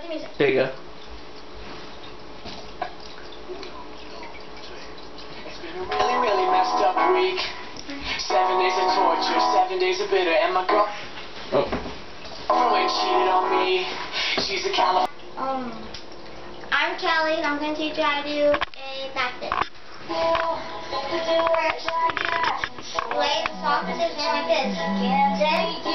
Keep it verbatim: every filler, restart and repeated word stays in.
the music. There you go. It's been a really, really messed up week. Seven days of torture, seven days of bitter, and my girl Oh. girlfriend cheated on me. She's a California. Um, I'm Kelly, and I'm going to teach you how to do a backflip. First, lay the soft position like this. Then